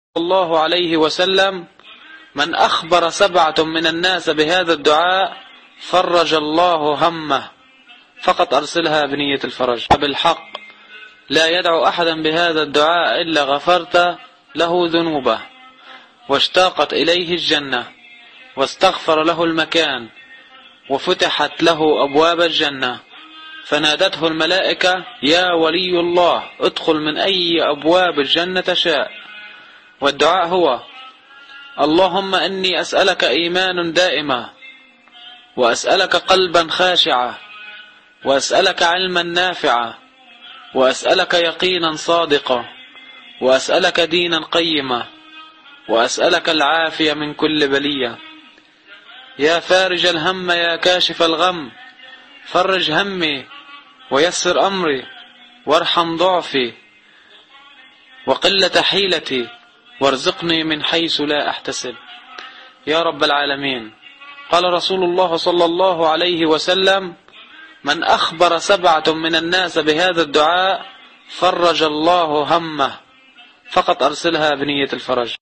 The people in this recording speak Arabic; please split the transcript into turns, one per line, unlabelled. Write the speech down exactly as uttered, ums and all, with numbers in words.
الله عليه وسلم: من أخبر سبعة من الناس بهذا الدعاء فرج الله همه، فقط أرسلها بنية الفرج. بالحق لا يدعو أحدا بهذا الدعاء إلا غفرت له ذنوبه، واشتاقت إليه الجنة، واستغفر له المكان، وفتحت له أبواب الجنة، فنادته الملائكة: يا ولي الله ادخل من أي أبواب الجنة شاء. والدعاء هو: اللهم إني أسألك إيمان دائما، وأسألك قلبا خاشعا، وأسألك علما نافعا، وأسألك يقينا صادقا، وأسألك دينا قيما، وأسألك العافية من كل بلية. يا فارج الهم يا كاشف الغم، فرج همي ويسر أمري، وارحم ضعفي وقلة حيلتي، وارزقني من حيث لا أحتسب يا رب العالمين. قال رسول الله صلى الله عليه وسلم: من أخبر سبعة من الناس بهذا الدعاء فرج الله همه، فقط أرسلها بنية الفرج.